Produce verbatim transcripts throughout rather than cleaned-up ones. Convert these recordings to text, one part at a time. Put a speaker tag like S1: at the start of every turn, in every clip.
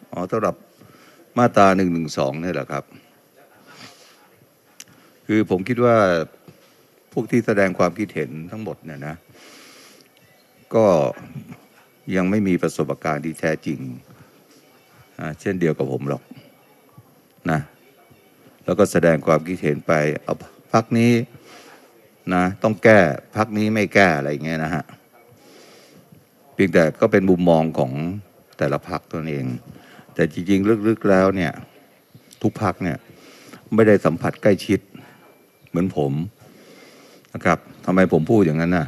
S1: อ๋อสำหรับมาตราหนึ่งหนึ่งสองนี่แหละครับคือผมคิดว่าพวกที่แสดงความคิดเห็นทั้งหมดเนี่ยนะก็ยังไม่มีประสบการณ์ที่แท้จริงเช่นเดียวกับผมหรอกนะแล้วก็แสดงความคิดเห็นไปเอาพรรคนี้นะต้องแก้พรรคนี้ไม่แก้อะไรอย่างเงี้ยนะฮะเพียงแต่ก็เป็นมุมมองของแต่ละพรรคตัวเองแต่จริงๆลึกๆแล้วเนี่ยทุกพรรคเนี่ยไม่ได้สัมผัสใกล้ชิดเหมือนผมนะครับทำไมผมพูดอย่างนั้นนะ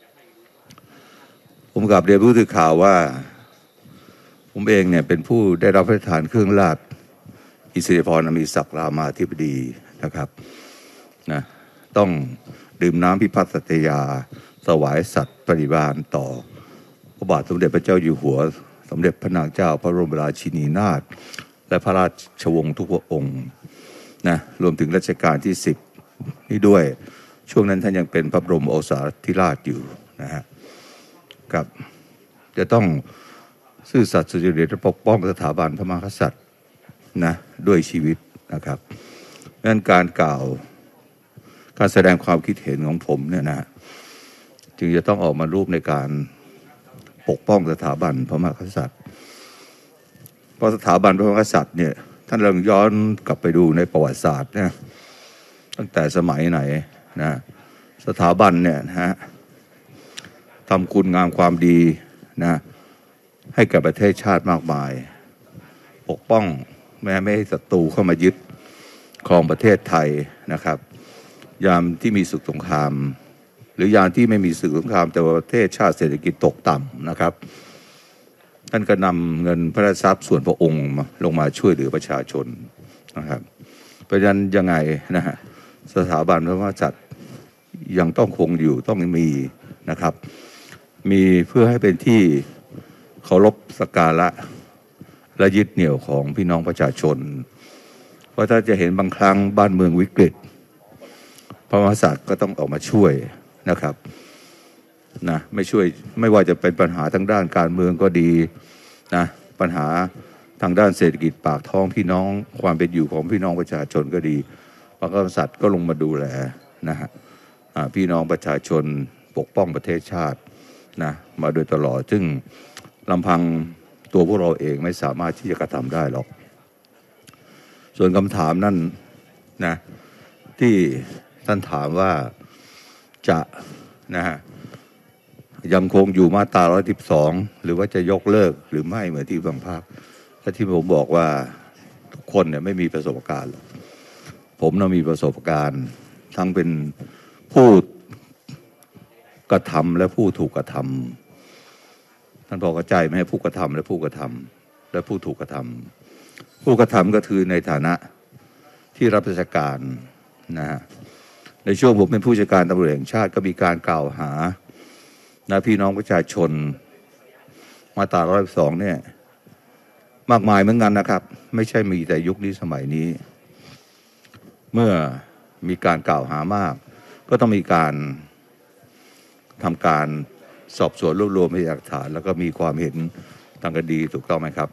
S1: ผมกลับเรียนผู้สื่อข่าวว่าผมเองเนี่ยเป็นผู้ได้รับพระราชทานเครื่องราชอิสริยาภรณ์มีศักดิ์รามาธิบดีนะครับนะต้องดื่มน้ำพิพัฒน์สัตยาถวายสัตย์ปฏิญาณต่อพระบาทสมเด็จพระเจ้าอยู่หัวสมเด็จพระนางเจ้าพระบรมราชินีนาถและพระราชวงศ์ทุกพระองค์นะรวมถึงรัชกาลที่สิบนี่ด้วยช่วงนั้นท่านยังเป็นพระบรมโอษาธิราชอยู่นะฮะกับจะต้องซื่อสัตย์สุจริตและปกป้องสถาบันพระมหากษัตริย์นะด้วยชีวิตนะครับดังนั้นการกล่าวการแสดงความคิดเห็นของผมเนี่ยนะจึงจะต้องออกมารูปในการปกป้องสถาบันพระมหากษัตริย์เพราะสถาบันพระมหากษัตริย์เนี่ยท่านลองย้อนกลับไปดูในประวัติศาสตร์นะตั้งแต่สมัยไหนนะสถาบันเนี่ยนะฮะทำคุณงามความดีนะให้กับประเทศชาติมากมายปกป้องแม้ไม่ให้ศัตรูเข้ามายึดครองประเทศไทยนะครับยามที่มีศึกสงครามหรือยามที่ไม่มีศึกสงครามแต่ว่าประเทศชาติเศรษฐกิจตกต่ำนะครับท่านก็นำเงินพระราชทรัพย์ส่วนพระองค์ลงมาช่วยเหลือประชาชนนะครับเพราะฉะนั้นยังไงนะฮะสถาบันพระมหากษัตริย์ยังต้องคงอยู่ต้องมีนะครับมีเพื่อให้เป็นที่เคารพสักการะและยึดเหนี่ยวของพี่น้องประชาชนเพราะถ้าจะเห็นบางครั้งบ้านเมืองวิกฤตพระมหากษัตริย์ก็ต้องออกมาช่วยนะครับนะไม่ช่วยไม่ว่าจะเป็นปัญหาทางด้านการเมืองก็ดีนะปัญหาทางด้านเศรษฐกิจปากท้องพี่น้องความเป็นอยู่ของพี่น้องประชาชนก็ดีพระมหากษัตริย์ก็ลงมาดูแลนะฮะพี่น้องประชาชนปกป้องประเทศชาตินะมาโดยตลอดซึ่งลำพังตัวพวกเราเองไม่สามารถที่จะกระทำได้หรอกส่วนคำถามนั่นนะที่ท่านถามว่าจะนะฮะยังคงอยู่มาตราหนึ่งร้อยสิบสองหรือว่าจะยกเลิกหรือไม่เหมือนที่บางภาคและที่ผมบอกว่าทุกคนเนี่ยไม่มีประสบการณ์ผมน่ะมีประสบการณ์ทั้งเป็นผู้กระทำและผู้ถูกกระทำท่านพอเข้าใจไหมผู้กระทำและผู้กระทำและผู้ถูกกระทำผู้กระทำก็คือในฐานะที่รับราชการนะฮะในช่วงผมเป็นผู้จัดการตำรวจแห่งชาติก็มีการกล่าวหานะพี่น้องประชาชนมาตราหนึ่งร้อยสิบสองเนี่ยมากมายเหมือนกันนะครับไม่ใช่มีแต่ยุคนี้สมัยนี้เมื่อมีการกล่าวหามากก็ต้องมีการทำการสอบสวนรวบรวมพยานหลักฐานแล้วก็มีความเห็นทางคดีถูกต้องไหมครับ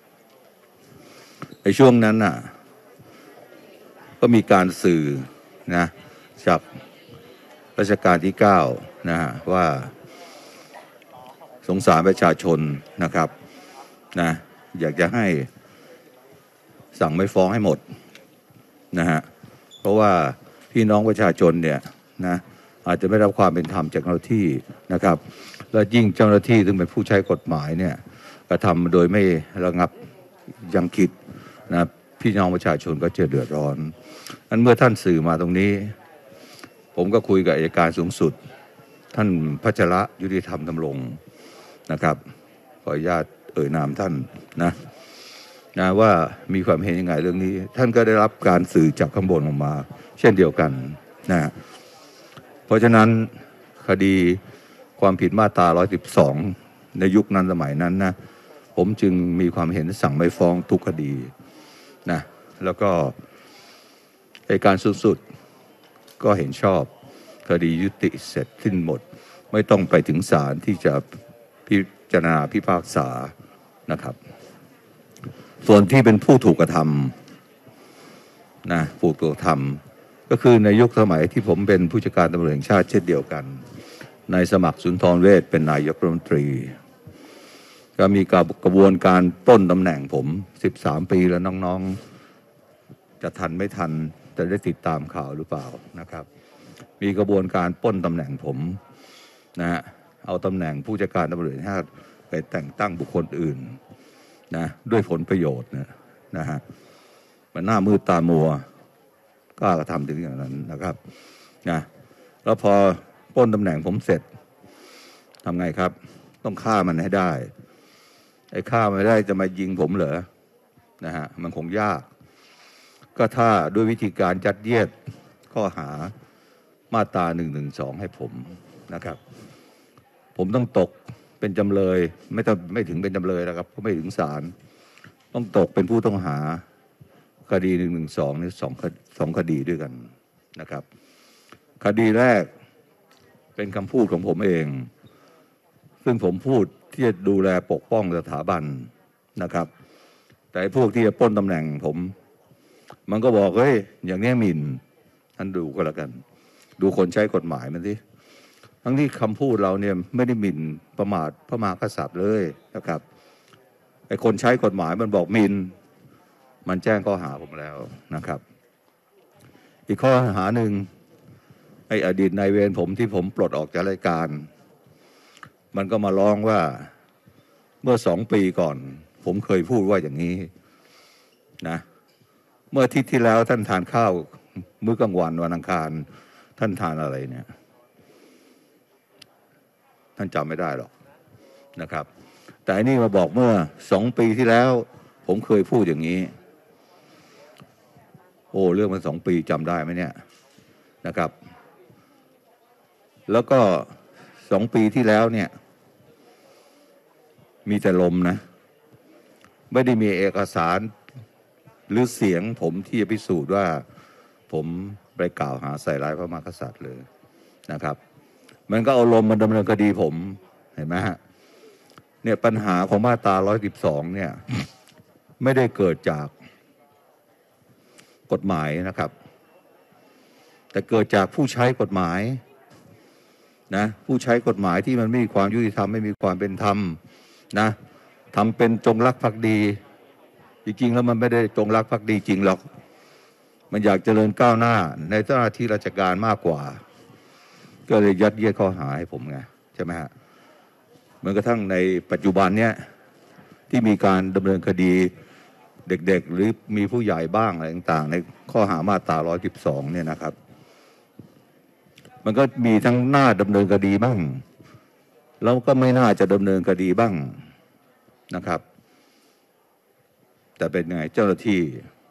S1: ในช่วงนั้นน่ะก็มีการสื่อนะจากรัชกาลที่เก้านะฮะว่าสงสารประชาชนนะครับนะอยากจะให้สั่งไม่ฟ้องให้หมดนะฮะเพราะว่าพี่น้องประชาชนเนี่ยนะอาจจะไม่รับความเป็นธรรมจากเจ้าหน้าที่นะครับและยิ่งเจ้าหน้าที่ซึ่งเป็นผู้ใช้กฎหมายเนี่ยกระทำโดยไม่ระงับยั้งคิดนะพี่น้องประชาชนก็จะเดือดร้อนนั้นเมื่อท่านสื่อมาตรงนี้ผมก็คุยกับอัยการสูงสุดท่านพัชระยุติธรรมดำรงนะครับขออนุญาตเอ่ยนามท่านนะนะว่ามีความเห็นยังไงเรื่องนี้ท่านก็ได้รับการสื่อจากข้างบนออกมาเช่นเดียวกันนะเพราะฉะนั้นคดีความผิดมาตราหนึ่งร้อยสิบสองในยุคนั้นสมัยนั้นนะผมจึงมีความเห็นสั่งไม่ฟ้องทุกคดีนะแล้วก็อัยการสูงสุดก็เห็นชอบคดียุติเสร็จสิ้นหมดไม่ต้องไปถึงศาลที่จะพิจารณาพิพากษานะครับส่วนที่เป็นผู้ถูกกระทำนะผู้ถูกกระทำก็คือในยุคสมัยที่ผมเป็นผู้จัดการตำรวจแห่งชาติเช่นเดียวกันนายสมัครสุนทรเวชเป็นนายกรัฐมนตรีก็มีกระบวนการปล้นตำแหน่งผมสิบสามปีแล้วน้องๆจะทันไม่ทันจะได้ติดตามข่าวหรือเปล่านะครับมีกระบวนการปล้นตำแหน่งผมนะฮะเอาตำแหน่งผู้จัดการตำรวจแห่งชาติไปแต่งตั้งบุคคลอื่นนะด้วยผลประโยชน์นะนะฮะมันหน้ามืดตามัวกล้ากระทำถึงอย่างนั้นนะครับนะแล้วพอปล้นตำแหน่งผมเสร็จทำไงครับต้องฆ่ามันให้ได้ไอ้ฆ่าไม่ได้จะมายิงผมเหรอนะฮะมันคงยากก็ถ้าด้วยวิธีการยัดเยียดข้อหามาตราหนึ่งหนึ่งสองให้ผมนะครับผมต้องตกเป็นจำเลยไม่ต้องไม่ถึงเป็นจำเลยนะครับก็ไม่ถึงศาลต้องตกเป็นผู้ต้องหาคดีหนึ่งหนึ่งสองนี่สองสองคดีด้วยกันนะครับคดีแรกเป็นคำพูดของผมเองซึ่งผมพูดที่จะดูแลปกป้องสถาบันนะครับแต่พวกที่จะปล้นตำแหน่งผมมันก็บอกเฮ้ยอย่างนี้หมิ่นท่านดูก็แล้วกันดูคนใช้กฎหมายมันสิทั้งที่คำพูดเราเนี่ยไม่ได้หมิ่นประมาทพระมหากษัตริย์เลยนะครับไอ้คนใช้กฎหมายมันบอกหมิ่นมันแจ้งข้อหาผมแล้วนะครับอีกข้อหาหนึ่งไอ้อดีตนายเวรผมที่ผมปลดออกจากราชการมันก็มาร้องว่าเมื่อสองปีก่อนผมเคยพูดว่าอย่างนี้นะเมื่ออาทิตย์ที่แล้วท่านทานข้าวมื้อกลางวันวันอังคารท่านทานอะไรเนี่ยท่านจำไม่ได้หรอกนะครับแต่อันนี้มาบอกเมื่อสองปีที่แล้วผมเคยพูดอย่างนี้โอ้เรื่องมันสองปีจำได้ไหมเนี่ยนะครับแล้วก็สองปีที่แล้วเนี่ยมีแต่ลมนะไม่ได้มีเอกสารหรือเสียงผมที่จะพิสูจน์ว่าผมไปกล่าวหาใส่ร้ายพระมหากษัตริย์เลยนะครับมันก็เอาลมมาดำเนินคดีผมเห็นไหมฮะเนี่ยปัญหาของมาตราหนึ่งร้อยสิบสองเนี่ยไม่ได้เกิดจากกฎหมายนะครับแต่เกิดจากผู้ใช้กฎหมายนะผู้ใช้กฎหมายที่มันไม่มีความยุติธรรมไม่มีความเป็นธรรมนะทำเป็นจงรักภักดีจริงๆแล้วมันไม่ได้จงรักภักดีจริงหรอกมันอยากเจริญก้าวหน้าในหน้าที่ราชการมากกว่าก็เลยยัดเยียดข้อหาให้ผมไงใช่ไหมฮะเหมือนกระทั่งในปัจจุบันเนี้ยที่มีการดำเนินคดีเด็กๆหรือมีผู้ใหญ่บ้างอะไรต่างๆในข้อหามาตราหนึ่งร้อยสิบสองเนี่ยนะครับมันก็มีทั้งหน้าดำเนินคดีบ้างแล้วก็ไม่น่าจะดำเนินคดีบ้างนะครับแต่เป็นไงเจ้าหน้าที่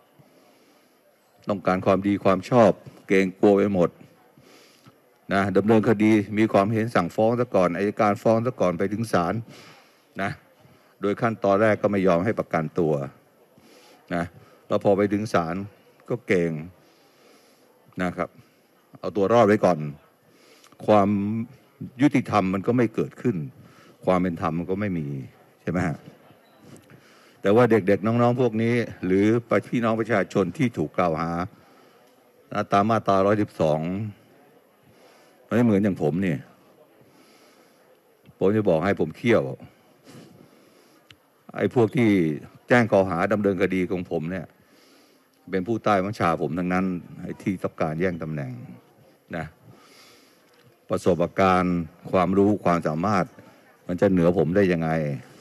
S1: ต้องการความดีความชอบเกรงกลัวไปหมดนะดำเนินคดีมีความเห็นสั่งฟ้องซะก่อนอัยการฟ้องซะก่อนไปถึงศาลนะโดยขั้นตอนแรกก็ไม่ยอมให้ประกันตัวนะแล้วพอไปถึงศาลก็เก่งนะครับเอาตัวรอดไว้ก่อนความยุติธรรมมันก็ไม่เกิดขึ้นความเป็นธรรมมันก็ไม่มีใช่ไหมฮะแต่ว่าเด็กๆน้องๆพวกนี้หรือพี่น้องประชาชนที่ถูกกล่าวหาตามมาตราหนึ่งร้อยสิบสองไม่เหมือนอย่างผมนี่ผมจะบอกให้ผมเขี้ยวไอ้พวกที่แจ้งข้อหาดำเนินคดีของผมเนี่ยเป็นผู้ใต้บัญชาผมทั้งนั้นไอ้ที่ต้องการแย่งตำแหน่งนะประสบการณ์ความรู้ความสามารถมันจะเหนือผมได้ยังไง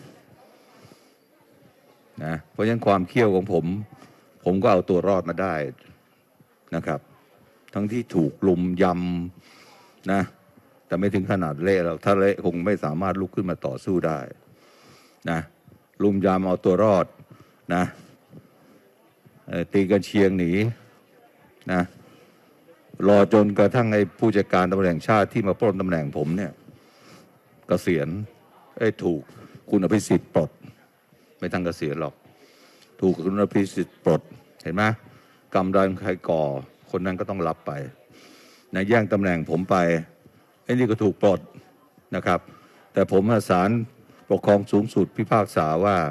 S1: นะเพราะฉะนั้นความเขี้ยวของผมผมก็เอาตัวรอดมาได้นะครับทั้งที่ถูกลุมยำนะแต่ไม่ถึงขนาดเละหรอกถ้าเละคงไม่สามารถลุกขึ้นมาต่อสู้ได้นะลุมยำเอาตัวรอดนะตีกันเชียงหนีนะรอจนกระทั่งไอ้ผู้จัดการตำรวจแห่งชาติที่มาปล้นตำแหน่งผมเนี่ยเกษียณไอ้ถูกคุณอภิสิทธิ์ปลดไม่ทั้งเกษียณหรอกถูกคุณอภิสิทธิ์ปลดเห็นไหมกรรมใดใครก่อคนนั้นก็ต้องรับไปนะแย่งตำแหน่งผมไปไอ้นี่ก็ถูกปลดนะครับแต่ผมศาลปกครองสูงสุดพิพากษาว่า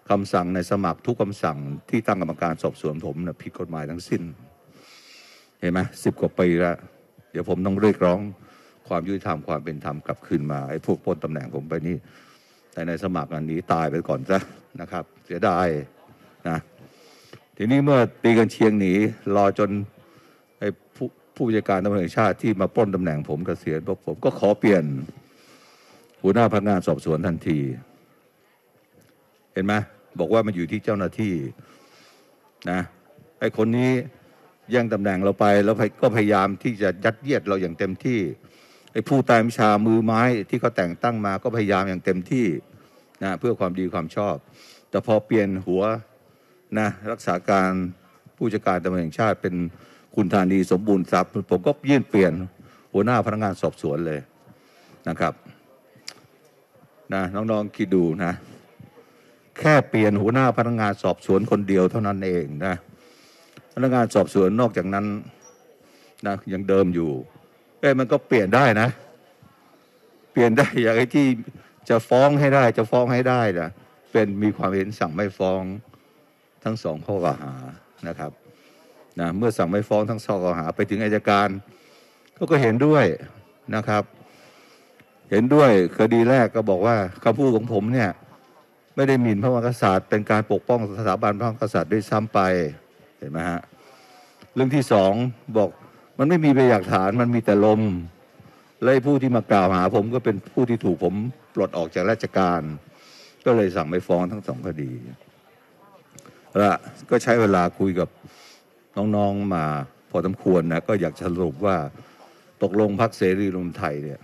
S1: คำสั่งในสมัครทุกคำสั่งที่ตั้งกรรมการสอบสวนผมนะผิดกฎหมายทั้งสิ้นเห็นไหมสิบกว่าปีแล้วเดี๋ยวผมต้องเรียกร้องความยุติธรรมความเป็นธรรมกลับคืนมาไอ้พวกปล้นตำแหน่งผมไปนี่แต่ในสมัครอันนี้ตายไปก่อนซะนะครับเสียดายนะทีนี้เมื่อตีกันเชียงหนีรอจนไอ้ผู้ผู้จัดการตำรวจแห่งชาติที่มาปล้นตำแหน่งผมเกษียณพวกผมก็ขอเปลี่ยนหัวหน้าพนักงานสอบสวนทันทีเห็นไหมบอกว่ามันอยู่ที่เจ้าหน้าที่นะไอ้คนนี้แย่งตำแหน่งเราไปแล้วก็พยายามที่จะยัดเยียดเราอย่างเต็มที่ไอ้ผู้ใต้บัญชามือไม้ที่เขาแต่งตั้งมาก็พยายามอย่างเต็มที่นะเพื่อความดีความชอบแต่พอเปลี่ยนหัวนะรักษาการผู้จัดการตำรวจแห่งชาติเป็นคุณธานีสมบูรณ์ทรัพย์ผมก็ยื่นเปลี่ยนหัวหน้าพนักงานสอบสวนเลยนะครับนะน้องๆคิดดูนะแค่เปลี่ยนหัวหน้าพนักงานสอบสวนคนเดียวเท่านั้นเองนะพนักงานสอบสวนนอกจากนั้นนะยังเดิมอยู่เอ้มันก็เปลี่ยนได้นะเปลี่ยนได้อย่างไอ้ที่จะฟ้องให้ได้จะฟ้องให้ได้นะเป็นมีความเห็นสั่งไม่ฟ้องทั้งสองข้อกล่าวหานะครับนะเมื่อสั่งไม่ฟ้องทั้งสองข้อหาไปถึงอัยการเขาก็เห็นด้วยนะครับเห็นด้วยคดีแรกก็บอกว่าคำพูดของผมเนี่ยไม่ได้หมิ่นพระมหากษัตริย์เป็นการปกป้องสถาบันพระมหากษัตริย์ด้วยซ้ำไปเห็นไหมฮะเรื่องที่สองบอกมันไม่มีพยานหลักฐานมันมีแต่ลมและผู้ที่มากล่าวหาผมก็เป็นผู้ที่ถูกผมปลดออกจากราชการก็เลยสั่งไม่ฟ้องทั้งสองคดีและก็ใช้เวลาคุยกับน้องๆมาพอสมควรนะก็อยากสรุปว่าตกลงพรรคเสรีรวมไทยเนี่ย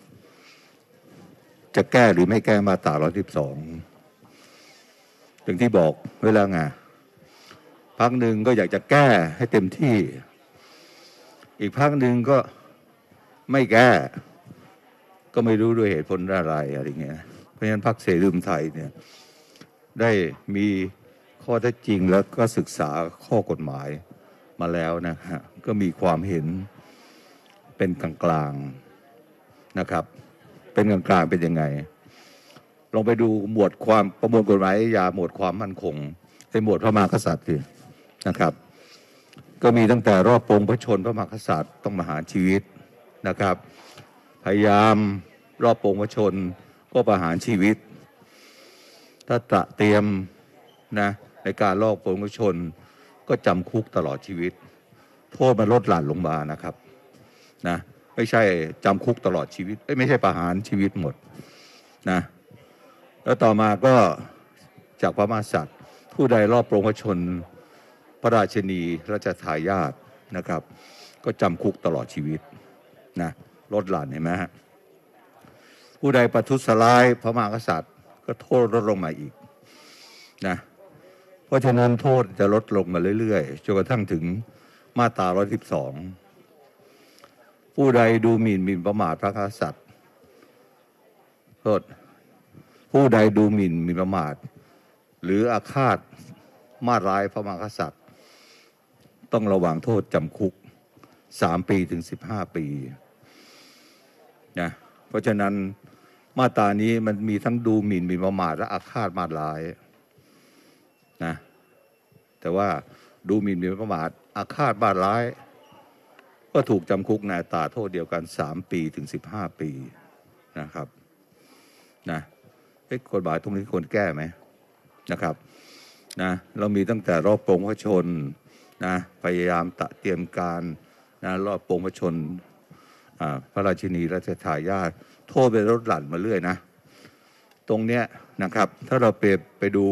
S1: จะแก้หรือไม่แก้มาตราหนึ่งร้อยสิบสองอย่างที่บอกเวลาไงพรรคหนึ่งก็อยากจะแก้ให้เต็มที่อีกพรรคหนึ่งก็ไม่แก้ก็ไม่รู้ด้วยเหตุผลอะไรอะไรเงี้ยเพราะฉะนั้นพรรคเสรีรวมไทยเนี่ยได้มีข้อเท็จจริงแล้วก็ศึกษาข้อกฎหมายมาแล้วนะฮะก็มีความเห็นเป็นกลางๆนะครับเป็นกลางๆเป็นยังไงลองไปดูหมวดความประมวลกฎหมายอาญาหมวดความมั่นคงในหมวดพระมหากษัตริย์สินะครับก็มีตั้งแต่รอบปรงพระชนพระมหากษัตริย์ต้องประหารชีวิตนะครับพยายามรอบปรงพระชนก็ประหารชีวิตถ้าตระเตรียมนะในการรอบปรงพระชนก็จำคุกตลอดชีวิตโทษมันลดหลั่นลงมานะครับนะไม่ใช่จำคุกตลอดชีวิตไม่ใช่ประหารชีวิตหมดนะแล้วต่อมาก็จากพระมหากษัตริย์ผู้ใดรอบปรงพระชนพระราชินีราชทายาทนะครับก็จำคุกตลอดชีวิตนะลดหลั่นเห็นไหมฮะผู้ใดประทุษร้ายพระมหากษัตริย์ก็โทษลดลงมาอีกนะเพราะฉะนั้นโทษจะลดลงมาเรื่อยๆจนกระทั่งถึงมาตราหนึ่งร้อยสิบสองผู้ใดดูหมิ่นหมิ่นประมาทพระมหากษัตริย์โทษผู้ใดดูหมิ่นหมิ่นประมาทหรืออาฆาตมาร้ายพระมหากษัตริย์ต้องระวังโทษจำคุกสามปีถึงสิบห้าปีนะเพราะฉะนั้นมาตรานี้มันมีทั้งดูหมิ่นหมิ่นประมาทและอาฆาตมาร้ายนะแต่ว่าดูหมิ่นหมิ่นประมาทอาฆาตมาร้ายก็ถูกจำคุกในอัตราโทษเดียวกันสามปีถึงสิบห้าปีนะครับนะกฎหมายตรงนี้ควรแก้ไหมนะครับนะเรามีตั้งแต่รอบปรงพระชนนะพยายามตะเตรียมการนะรอบปรงพระชนพระราชินีรัชทายาทโทษไปลดหลั่นมาเรื่อยนะตรงเนี้ยนะครับถ้าเราไปไปดู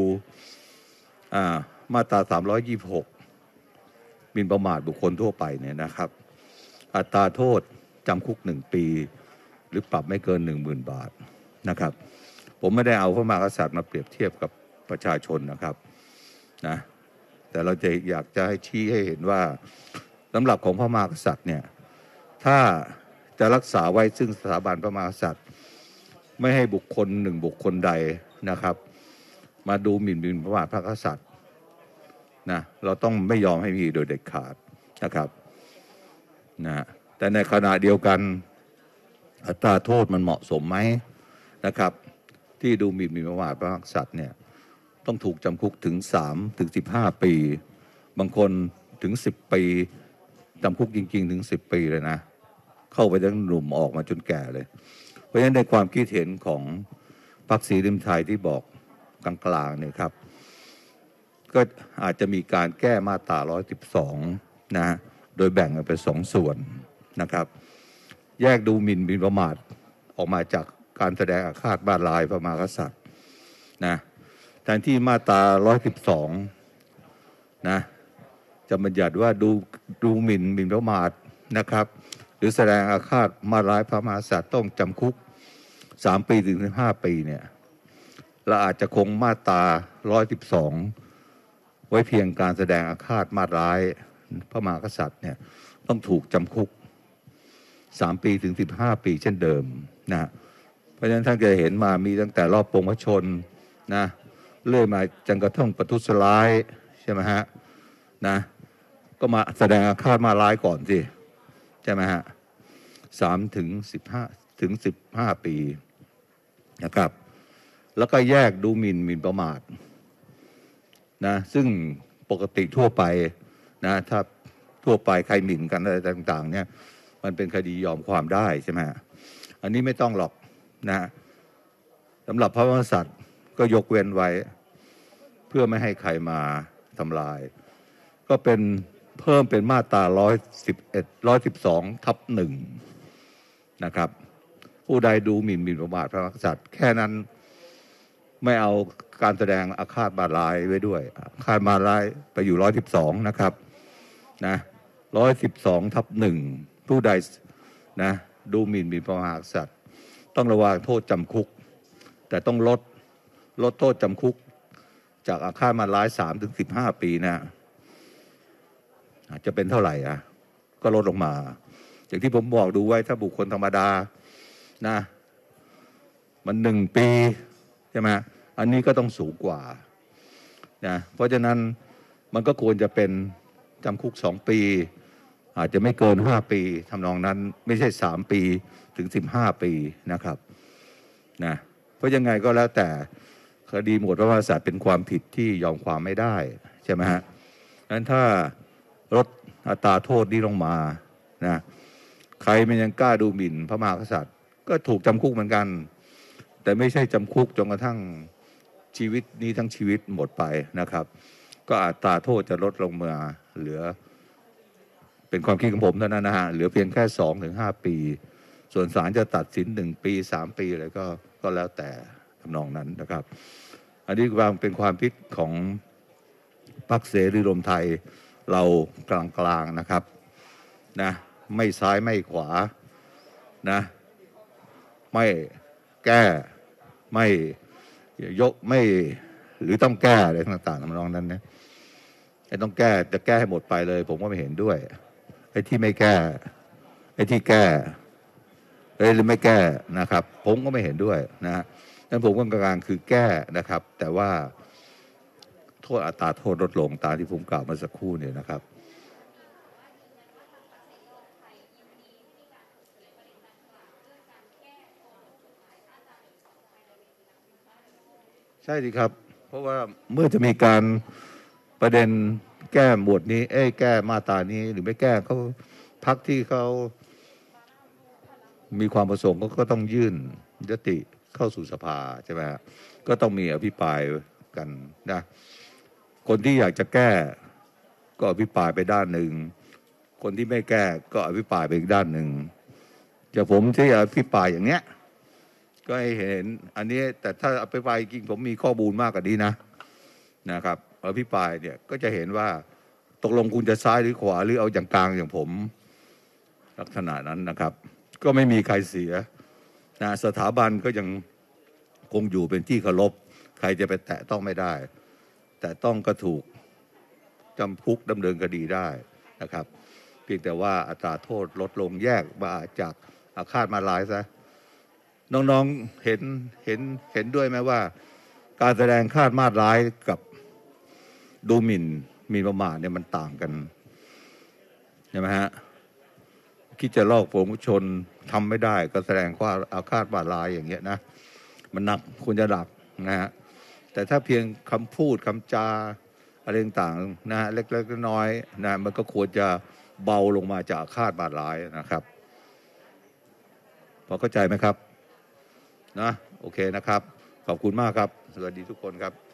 S1: มาตราสามร้อยยี่สิบหกหมิ่นประมาทบุคคลทั่วไปเนี่ยนะครับอัตราโทษจำคุกหนึ่งปีหรือปรับไม่เกินหนึ่งหมื่นบาทนะครับผมไม่ได้เอาพระมหากษัตริย์มาเปรียบเทียบกับประชาชนนะครับนะแต่เราจะอยากจะให้ชี้ให้เห็นว่าสำหรับของพระมหากษัตริย์เนี่ยถ้าจะรักษาไว้ซึ่งสถาบันพระมหากษัตริย์ไม่ให้บุคคลหนึ่งบุคคลใดนะครับมาดูหมิ่นหมิ่นประมาทพระมหากษัตริย์นะเราต้องไม่ยอมให้มีโดยเด็ดขาดนะครับนะแต่ในขณะเดียวกันอัตราโทษมันเหมาะสมไหมนะครับที่ดูหมิ่นหมิ่นประมาทพระมหากษัตริย์เนี่ยต้องถูกจำคุกถึงสามถึงสิบห้าปีบางคนถึงสิบปีจำคุกจริงๆถึงสิบปีเลยนะเข้าไปตั้งหนุ่มออกมาจนแก่เลยเพราะฉะนั้นในความคิดเห็นของพรรคศรีริมไทยที่บอกกลางๆเนี่ยครับก็อาจจะมีการแก้มาตราหนึ่งร้อยสิบสองนะโดยแบ่งออกเป็นสองส่วนนะครับแยกดูหมิ่นหมิ่นประมาทออกมาจากการแสดงอาฆาตบาดร้ายพระมหากษัตริย์นะแทนที่มาตราหนึ่งร้อยสิบสองนะจะบัญญัติว่าดูดูหมิ่นหมิ่นประมาทนะครับหรือแสดงอาฆาตมาร้ายพระมหากษัตริย์ต้องจำคุกสามปีถึงสิบห้าปีเนี่ยเราอาจจะคงมาตราหนึ่งร้อยสิบสองไว้เพียงการแสดงอาฆาตมาร้ายพระมหากษัตริย์เนี่ยต้องถูกจำคุกสามปีถึงสิบห้าปีเช่นเดิมนะเพราะฉะนั้นท่านจะเห็นมามีตั้งแต่รอบปวงพระชนนะเรื่อยมาจนกระทั่งประทุษร้ายใช่ไหมฮะนะก็มาแสดงอาฆาตมาร้ายก่อนสิใช่ไหมฮะสามถึงสิบห้าถึงสิบห้าปีนะครับแล้วก็แยกดูหมิ่นหมิ่นประมาทนะซึ่งปกติทั่วไปนะถ้าทั่วไปใครหมิ่นกันอะไรต่างๆเนี่ยมันเป็นคดียอมความได้ใช่ไหมอันนี้ไม่ต้องหรอกนะสำหรับพระมหากษัตริย์ก็ยกเว้นไว้เพื่อไม่ให้ใครมาทำลายก็เป็นเพิ่มเป็นมาตราร้อยสิบเอ็ดร้อยสิบสองทับหนึ่งนะครับผู้ใดดูหมิ่นหมิ่นประมาทพระมหากษัตริย์แค่นั้นไม่เอาการแสดงอาฆาตบาดร้ายไว้ด้วยอาฆาตบาดร้ายไปอยู่ร้อยสิบสองนะครับนะร้อยสิบสองทับหนึ่งผู้ใดนะดูหมิ่นหมิ่นประมาทพระมหากษัตริย์ต้องระวังโทษจำคุกแต่ต้องลดลดโทษจำคุกจากอาฆาตมาร้ายสามถึงสิบห้าปีนะจะเป็นเท่าไหร่อ่ะก็ลดลงมาอย่างที่ผมบอกดูไว้ถ้าบุคคลธรรมดานะมันหนึ่งปีใช่ไหมอันนี้ก็ต้องสูงกว่านะเพราะฉะนั้นมันก็ควรจะเป็นจำคุกสองปีอาจจะไม่เกินห้าปีทำนองนั้นไม่ใช่สามปีถึงสิบห้าปีนะครับนะเพราะยังไงก็แล้วแต่คดีหมวดพระมหากษัตริย์เป็นความผิดที่ยอมความไม่ได้ใช่ไหมฮะงั้นถ้าลดอัตราโทษนี้ลงมานะใครมันยังกล้าดูหมิ่นพระมหากษัตริย์ก็ถูกจำคุกเหมือนกันแต่ไม่ใช่จำคุกจนกระทั่งชีวิตนี้ทั้งชีวิตหมดไปนะครับก็อัตราโทษจะลดลงมาเหลือเป็นความคิดของผมเท่านั้นนะฮะเหลือเพียงแค่สองถึงห้าปีส่วนศาลจะตัดสินหนึ่งปีสามปีอะไรก็ก็แล้วแต่ทำนองนั้นนะครับอันนี้วางเป็นความคิดของพรรคเสรีรวมไทยเรากลางๆนะครับนะไม่ซ้ายไม่ขวานะไม่แก้ไม่ยกไม่หรือต้องแก้อะไรต่างๆทำนองนั้นนะไอ้ต้องแก้จะแก้ให้หมดไปเลยผมก็ไม่เห็นด้วยไอ้ที่ไม่แก้ไอ้ที่แก้เอ้ยหรือไม่แก้นะครับผมก็ไม่เห็นด้วยนะนั้นผมก็กลางๆคือแก้นะครับแต่ว่าโทษอัตราโทษลดลงตามที่ผมกล่าวมาสักครู่เนี่ยนะครับใช่ดีครับเพราะว่าเมื่อจะมีการประเด็นแก้หมวดนี้เอ้ยแก้มาตรานี้หรือไม่แก้เขาพรรคที่เขามีความประสงค์ก็ต้องยื่นยติเข้าสู่สภาใช่ไหมก็ต้องมีอภิปรายกันนะคนที่อยากจะแก้ก็อภิปรายไปด้านหนึ่งคนที่ไม่แก้ก็อภิปรายไปอีกด้านหนึ่งจะผมที่อภิปรายอย่างเนี้ยก็ให้เห็นอันนี้แต่ถ้าอภิปรายจริงผมมีข้อมูลมากกว่านี้นะนะครับอภิปรายเนี่ยก็จะเห็นว่าตกลงคุณจะซ้ายหรือขวาหรือเอาอย่างกลางอย่างผมลักษณะนั้นนะครับก็ไม่มีใครเสียนะสถาบันก็ยังคงอยู่เป็นที่เคารพใครจะไปแตะต้องไม่ได้แต่ต้องก็ถูกจำคุกดำเนินคดีได้นะครับเพียงแต่ว่าอัตราโทษลดลงแยกมาจากอาฆาตมาร้ายซะน้องๆเห็นเห็นเห็นด้วยไหมว่าการแสดงฆาตมาร้ายกับดูหมิ่นหมิ่นประมาทเนี่ยมันต่างกันใช่ไหมฮะคิดจะลอกโปรงชนทำไม่ได้ก็แสดงว่าอาฆาตมาร้ายอย่างเงี้ยนะมันหนักควรจะหนักนะฮะแต่ถ้าเพียงคำพูดคำจาอะไรต่างๆนะฮะเล็กๆน้อยๆนะมันก็ควรจะเบาลงมาจากคาดบาดร้ายนะครับพอเข้าใจไหมครับนะโอเคนะครับขอบคุณมากครับสวัสดีทุกคนครับ